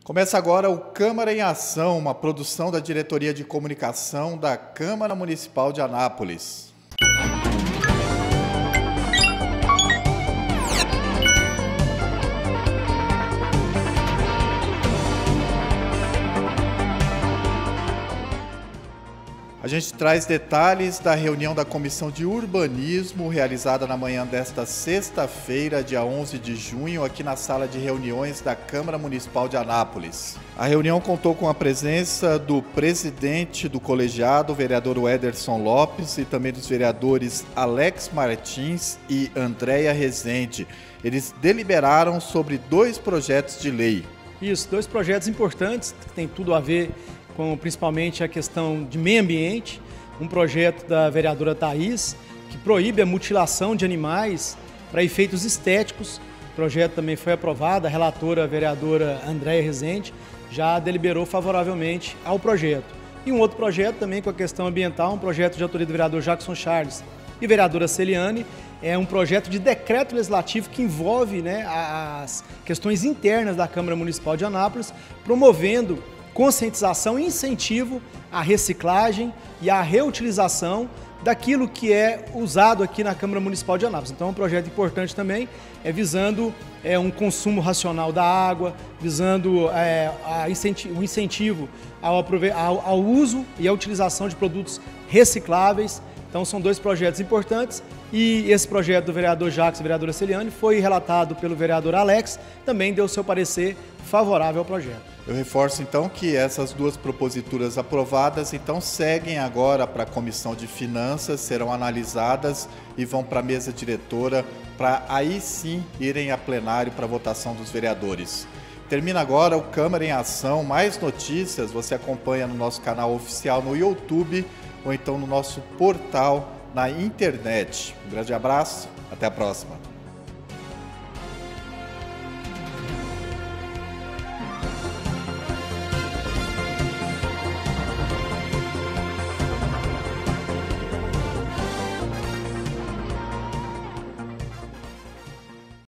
Começa agora o Câmara em Ação, uma produção da Diretoria de Comunicação da Câmara Municipal de Anápolis. A gente traz detalhes da reunião da Comissão de Urbanismo realizada na manhã desta sexta-feira, dia 11 de junho, aqui na sala de reuniões da Câmara Municipal de Anápolis. A reunião contou com a presença do presidente do colegiado, o vereador Ederson Lopes, e também dos vereadores Alex Martins e Andréia Rezende. Eles deliberaram sobre 2 projetos de lei. Isso, 2 projetos importantes que têm tudo a ver com principalmente a questão de meio ambiente, um projeto da vereadora Thaís, que proíbe a mutilação de animais para efeitos estéticos. O projeto também foi aprovado, a relatora, a vereadora Andréia Rezende, já deliberou favoravelmente ao projeto. E um outro projeto também com a questão ambiental, um projeto de autoria do vereador Jackson Charles e vereadora Celiane, é um projeto de decreto legislativo que envolve, as questões internas da Câmara Municipal de Anápolis, promovendo conscientização e incentivo à reciclagem e à reutilização daquilo que é usado aqui na Câmara Municipal de Anápolis. Então é um projeto importante também, visando um consumo racional da água, visando o incentivo ao uso e à utilização de produtos recicláveis. Então são 2 projetos importantes e esse projeto do vereador Jacques e vereadora Celiane foi relatado pelo vereador Alex, também deu seu parecer favorável ao projeto. Eu reforço então que essas 2 proposituras aprovadas então seguem agora para a Comissão de Finanças, serão analisadas e vão para a mesa diretora para aí sim irem a plenário para a votação dos vereadores. Termina agora o Câmara em Ação. Mais notícias você acompanha no nosso canal oficial no YouTube ou então no nosso portal na internet. Um grande abraço, até a próxima.